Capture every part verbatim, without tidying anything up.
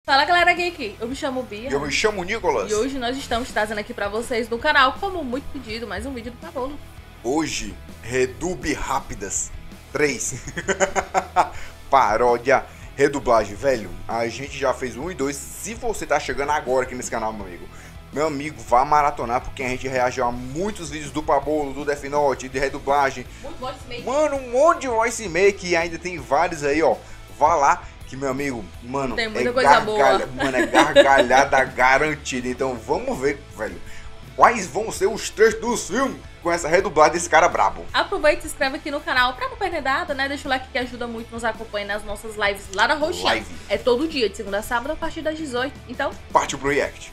Fala galera geek, eu me chamo Bia. Eu me chamo Nicolas. E hoje nós estamos trazendo aqui pra vocês do canal, como muito pedido, mais um vídeo do Pabolo. Hoje, Redub Rápidas três. Paródia, redublagem, velho. A gente já fez um e dois. Se você tá chegando agora aqui nesse canal, meu amigo, meu amigo, vá maratonar, porque a gente reagiu a muitos vídeos do Pabolo, do Death Note, de redublagem. Muito voice make. Mano, um monte de voice make e ainda tem vários aí, ó. Vá lá. Que, meu amigo, mano, tem muita é coisa gargalha, boa. mano, é gargalhada garantida. Então vamos ver, velho, quais vão ser os trechos do filme com essa redublagem desse cara brabo. Aproveita e se inscreve aqui no canal pra não perder nada, né? Deixa o like que ajuda muito, nos acompanha nas nossas lives lá na Roxinha. Live. É todo dia, de segunda a sábado, a partir das dezoito. Então, Partiu pro react.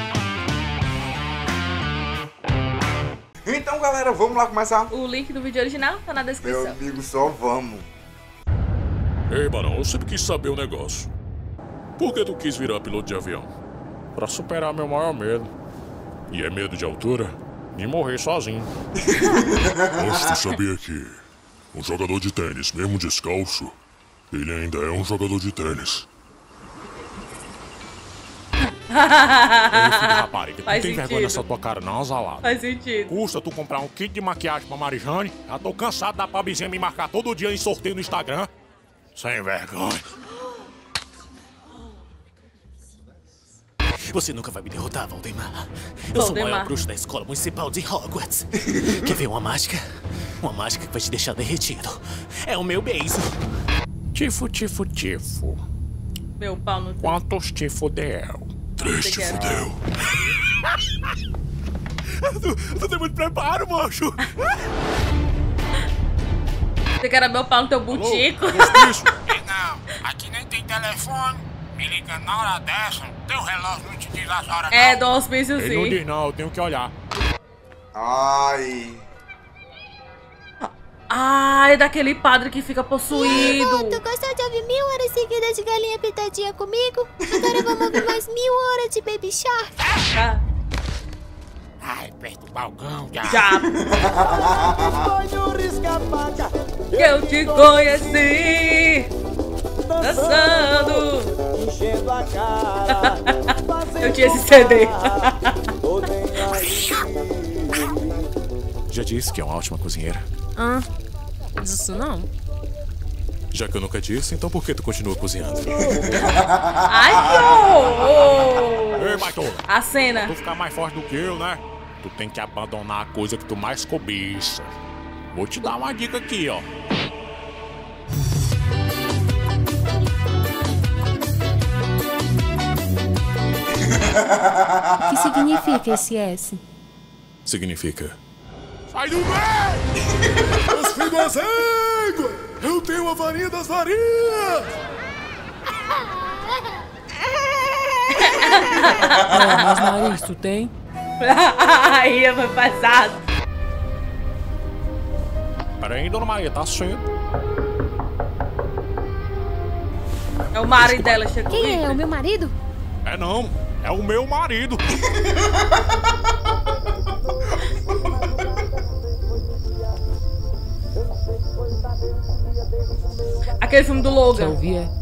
Então, galera, vamos lá começar. o link do vídeo original tá na Meu descrição. amigo, só vamos. Ei, Barão, eu sempre quis saber um negócio. Por que tu quis virar piloto de avião? Pra superar meu maior medo. E é medo de altura? De morrer sozinho. Mas tu sabia que um jogador de tênis, mesmo descalço, ele ainda é um jogador de tênis. Ei, filho de rapariga, tu Faz tem sentido. vergonha nessa tua cara não, Zalado? Faz sentido. Custa tu comprar um kit de maquiagem pra Marijane? Já tô cansado da Pabizinha me marcar todo dia em sorteio no Instagram. Sem vergonha. Você nunca vai me derrotar, Valdemar. Eu sou o Valdemar. maior bruxo da escola municipal de Hogwarts. Quer ver uma mágica? Uma mágica que vai te deixar derretido. É o meu beijo. Tifo, tifo, tifo. Meu pau no... Quantos te fudeu? Três te quer. fudeu. Tu, tu tem muito preparo, macho. Você quer meu pau no teu butico? Ei, não, aqui nem tem telefone. Me liga na hora dessa. Teu relógio não te diz as horas. É, do auspício Ele não sim. diz não, eu tenho que olhar. Ai. Ai, daquele padre que fica possuído. Tu gostou de ouvir mil horas seguidas de galinha pitadinha comigo? Agora vamos ouvir mais mil horas de Baby Shark. Ah, Ai, perto do balcão, já. já. Que eu te conheci dançando. Eu tinha esse C D. Já disse que é uma ótima cozinheira. Ah, isso não. Já que eu nunca disse, então por que tu continua cozinhando? Ai, que horror. Ei, baitola, A cena. tu ficar mais forte do que eu, né? Tu tem que abandonar a coisa que tu mais cobiça. Vou te dar uma dica aqui, ó. O que significa esse S? Significa... Sai do meio! Os filhos das éguas! Eu tenho a varinha das varinhas! É, mas nariz, tu tem? Aí foi passado. Pera aí, dona Maria, tá cedo. É o marido dela, chegou. Quem é? O meu marido? É não, é o meu marido. Aquele filme do Quer Logan. ouvir, é?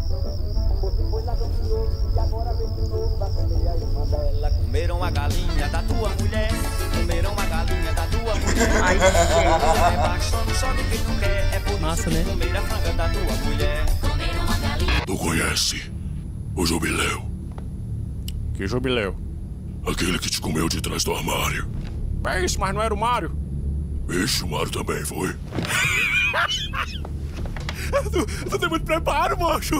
Comeram a galinha da tua mulher. Comeram a galinha da tua mulher. Ai, gente. É baixando só do que tu quer. É por Massa, isso que né? comer a franga da tua mulher. Tu conhece o jubileu? Que jubileu. Aquele que te comeu de trás do armário. É isso, mas não era o Mário. Vixe, o Mário também foi. Tu, tu tem muito preparo, macho.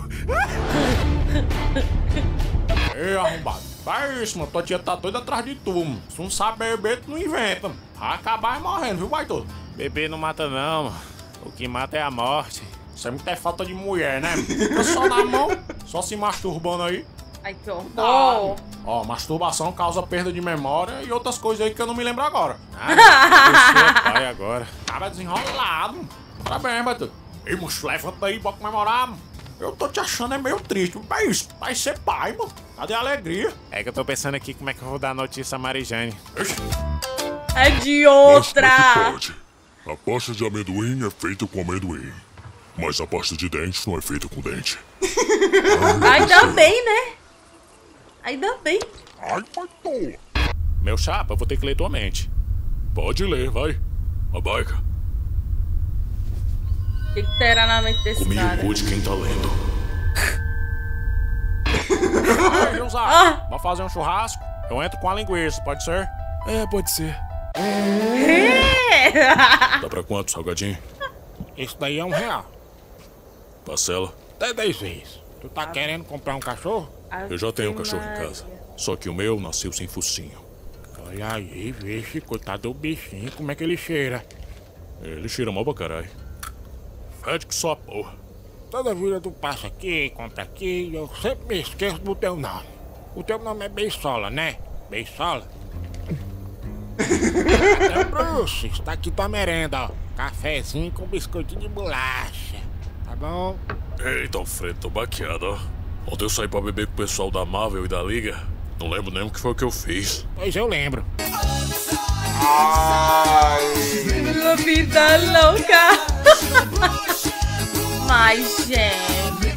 Ei, arrombado. É isso, mano. Tua tia tá doida atrás de tu, mano. Se não sabe beber, tu não inventa. Vai acabar morrendo, viu, baitola? Beber não mata não, mano. O que mata é a morte. Isso é muita falta de mulher, né? Fica só na mão, só se masturbando aí. Ai, que horror. Ó, ó, masturbação causa perda de memória e outras coisas aí que eu não me lembro agora. Ah, você é pai agora. Cara desenrolado. Parabéns, baitola. Ei, moço, levanta aí, bora comemorar, mano. Eu tô te achando é meio triste. Mas isso, vai ser pai, mano. Cadê a alegria? É que eu tô pensando aqui como é que eu vou dar a notícia a Marijane. É de Mas como é outra. que pode? A pasta de amendoim é feita com amendoim. Mas a pasta de dente não é feita com dente. Ainda bem, né? Ainda bem. Ai, matou. Meu chapa, eu vou ter que ler tua mente. Pode ler, vai. Abaica. O que, que terá na mente desse Comigo cara? de quem tá lendo. Ei, José, Ah. vamos fazer um churrasco? Eu entro com a linguiça, pode ser? É, pode ser. É. Dá pra quanto, salgadinho? Isso daí é um real. Parcela. Até dez vezes. Tu tá querendo comprar um cachorro? Eu já tenho um Ave cachorro em Maria. casa. Só que o meu nasceu sem focinho. Olha aí, vixe, coitado do bichinho, como é que ele cheira? Ele cheira mal pra caralho. Fede que só a porra. Toda vida tu passa aqui, compra aqui, e eu sempre me esqueço do teu nome. O teu nome é Beisola, né? Beisola? É Bruce, está aqui tua merenda, ó. Cafezinho com biscoitinho de bolacha. Tá bom? Eita, Alfredo, tô baqueado, ó. Ontem eu saí pra beber com o pessoal da Marvel e da Liga. Não lembro nem o que foi o que eu fiz. Pois eu lembro. Ai. Uma vida louca. Mas, gente.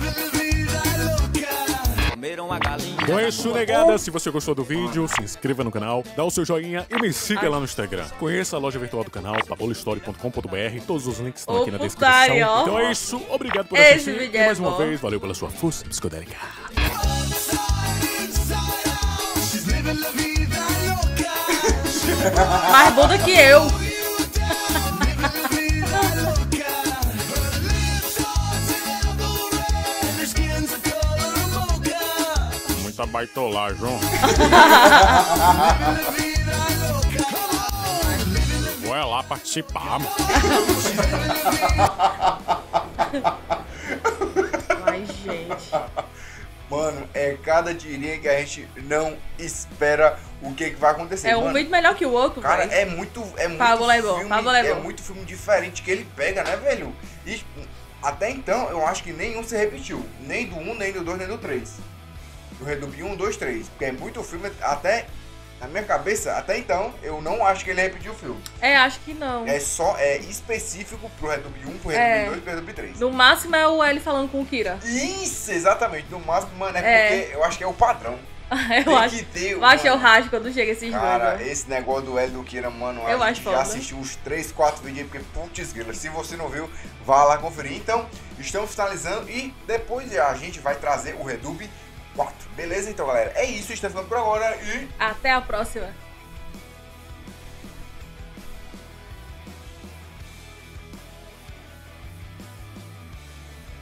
Comeram a galinha. Com isso, negada, se você gostou do vídeo, se inscreva no canal, dá o seu joinha e me siga lá no Instagram. Conheça a loja virtual do canal, pabola story ponto com ponto br, todos os links estão Ô, aqui na putaria, descrição. ó. Então é isso, obrigado por Esse assistir vídeo e é mais uma bom. vez, valeu pela sua força psicodélica. Mais bom do que eu. Muita baitolagem, ó. Vou é lá participar, mano. Mas, gente. Mano, é cada tirinha que a gente não espera o que, que vai acontecer. É um Mano, muito melhor que o outro, cara, velho. é muito, é muito Fábula é bom, filme, Fábula é é bom. muito filme diferente que ele pega, né, velho? E até então, eu acho que nenhum se repetiu. Nem do um, nem do dois, nem do três. Do Redub um, dois, três. Porque é muito filme, até na minha cabeça, até então, eu não acho que ele repetiu o filme. É, acho que não. É só, é específico pro Redub um, pro É. Redub dois e pro Redub três. No máximo é o L falando com o Kira. Isso, exatamente. No máximo, mano, é, É. porque eu acho que é o padrão. eu Tem acho. que ter, Eu acho que eu mano. rasgo quando chega esses Cara, dois. ó. esse negócio do L do Kira, mano, Eu a acho gente foda. já assistiu uns três, quatro vídeos aí, porque putz grila, se você não viu, vá lá conferir. Então, estamos finalizando e depois a gente vai trazer o Redub quatro. Beleza? Então, galera, é isso, estamos falando por agora e Até a próxima.